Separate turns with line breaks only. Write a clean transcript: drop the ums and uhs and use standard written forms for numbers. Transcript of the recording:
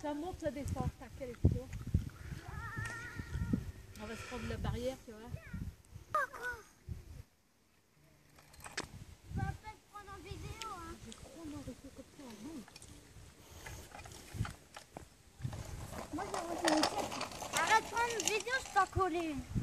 Ça monte, ça descend. Tac, quel est plutôt. On va se prendre la barrière, tu vois.
On va pas te prendre en vidéo, hein.
Je crois, moi, avec eux comme ça, on monte.
Moi, j'ai reçu une tête. Arrête de prendre une vidéo, je suis pas collé.